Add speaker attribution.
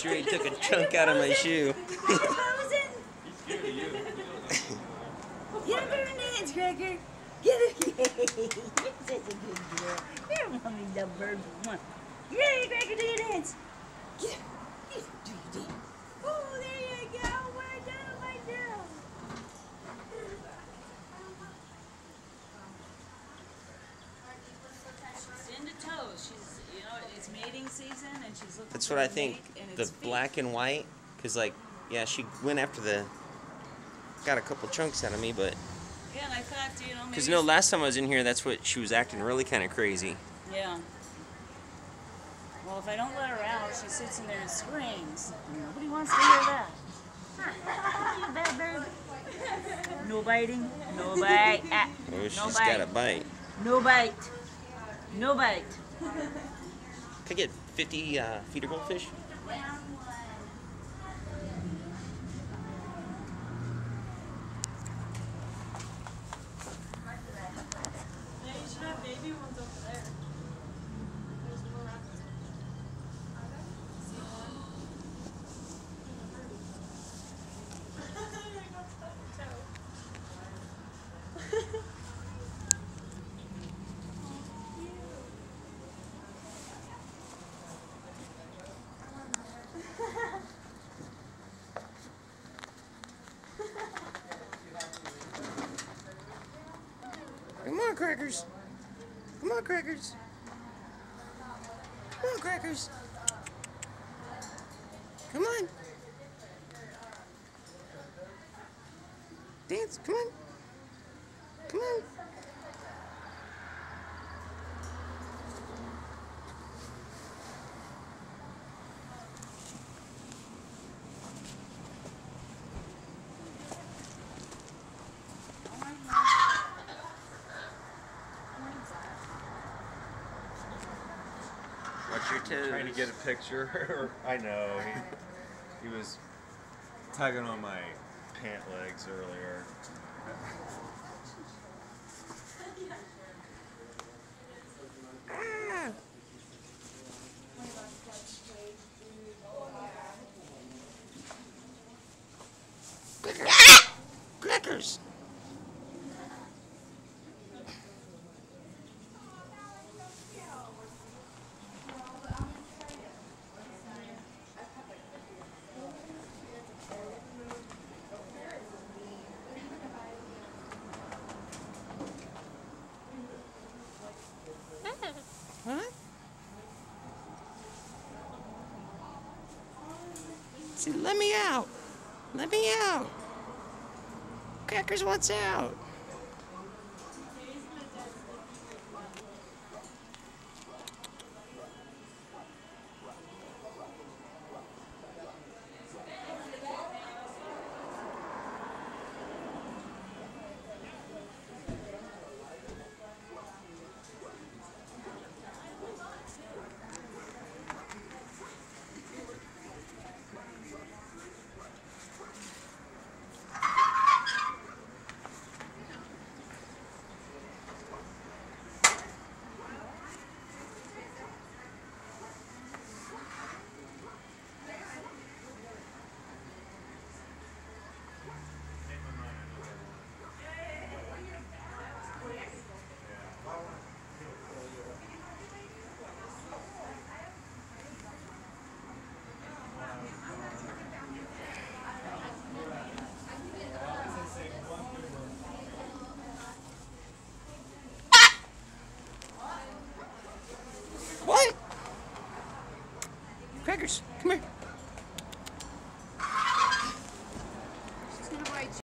Speaker 1: She already took a chunk out of my shoe.
Speaker 2: He's scared of you. Get him in the hands, Cracker. Get him. You're such a good girl. You're mommy love bird. Yeah, Cracker, do your dance. Get him. Get him. Do your dance. Oh, there you go. Well done, my girl. She's into toes. She's, you know, it's mating season, and she's looking.
Speaker 1: That's
Speaker 2: for
Speaker 1: what I
Speaker 2: a
Speaker 1: think.
Speaker 2: mate, and
Speaker 1: The
Speaker 2: it's feet.
Speaker 1: black and white, because like, yeah, she went after the. Got a couple chunks out of me, but.
Speaker 2: Yeah, and I thought, you know, maybe.
Speaker 1: Because last time I was in here, that's what she was acting really kind of crazy.
Speaker 2: Yeah. Well, if I don't let her out, she sits in there and screams. Nobody wants to hear that. You bad bird. No biting. No bite. Ah,
Speaker 1: Oh,
Speaker 2: no
Speaker 1: she's
Speaker 2: bite.
Speaker 1: got a bite.
Speaker 2: No bite. No bite.
Speaker 1: Can I get 50 feeder goldfish?
Speaker 3: Baby one's over there. There's more rapids. See one? I got stuck toe.
Speaker 1: Come on, Crackers. Come on, Crackers. Come on, Crackers. Come on. Dance. Come on. Come on. Watch your toes.
Speaker 4: Trying to get a picture. I know. He was tugging on my pant legs earlier.
Speaker 1: Ah. Crackers. Huh? See, let me out. Let me out. Crackers wants out. What? Crackers, come here.